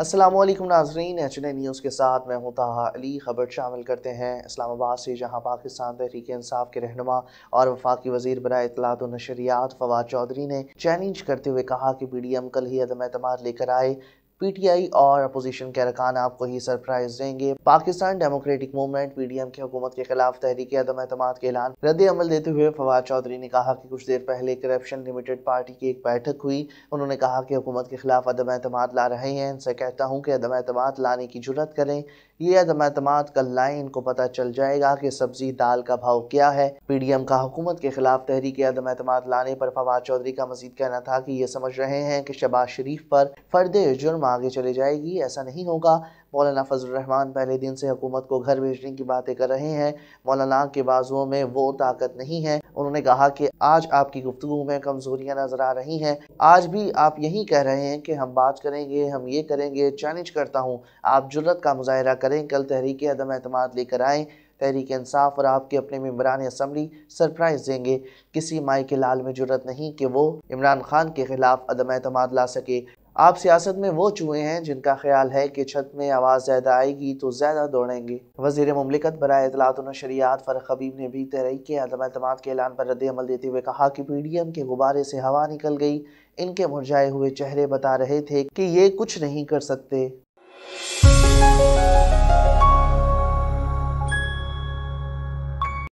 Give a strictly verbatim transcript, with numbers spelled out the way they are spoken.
अस्सलामु अलैकुम नाज़रीन, एच एन ए न्यूज़ के साथ मैं हूं ताहा अली। खबर शामिल करते हैं इस्लामाबाद से, जहां पाकिस्तान तहरीक इंसाफ के रहनुमा और वफाकी वज़ीर बराए इत्तलात व नशरियात फवाद चौधरी ने चैलेंज करते हुए कहा कि पी डी एम कल ही अदम एतमाद लेकर आए। पी टी आई और अपोजिशन के अरकान आपको ही सरप्राइज देंगे। Pakistan democratic movement P D M की हुकूमत के खिलाफ तहरीक अदम एतमाद के ऐलान रद्द अमल देते हुए फवाद चौधरी ने कहा कि कुछ देर पहले करप्शन लिमिटेड पार्टी की एक बैठक हुई। उन्होंने कहा कि हुकूमत के खिलाफ अदम एतमाद ला रहे हैं। इनसे कहता हूँ कि अदम एतमाद लाने की जुर्रत करें। ये अदम एतमाद कल लाएं, इनको पता चल जाएगा कि सब्जी दाल का भाव क्या है। पी डी एम का हुकूमत के खिलाफ तहरीक अदम एतमाद लाने पर फवाद चौधरी का मजीद कहना था कि ये समझ रहे हैं कि शहबाज शरीफ पर फर्द जुर्म आगे चले जाएगी। ऐसा नहीं होगा। मौलाना फजल रहमान पहले दिन से हुकूमत को घर भेजने की बातें कर रहे हैं। मौलाना के बाजुओं में वो ताकत नहीं है। उन्होंने कहा कि आज आपकी गुफ्तगू में कमजोरियां नजर आ रही हैं। आज भी आप यही कह रहे हैं कि हम बात करेंगे, हम ये करेंगे। चैलेंज करता हूँ, आप जुर्रत का मुजाहरा करें, कल तहरीक अदम एतमाद लेकर आएँ। तहरीक इंसाफ और आपके अपने मेंबरान असम्बली सरप्राइज देंगे। किसी माई के लाल में जुर्रत नहीं कि वो इमरान खान के खिलाफ अदम एतमाद ला सके। आप सियासत में वो चूहे हैं जिनका ख्याल है कि छत में आवाज़ ज़्यादा आएगी तो ज़्यादा दौड़ेंगे। वज़ीर मुमलिकत बराए इत्तलात व नशरियात फ़ारूक हबीब ने भी तहरीक अदम एतमाद के ऐलान पर रद्द अमल देते हुए कहा कि पी डी एम के गुब्बारे से हवा निकल गई। इनके मुरझाए हुए चेहरे बता रहे थे कि ये कुछ नहीं कर सकते।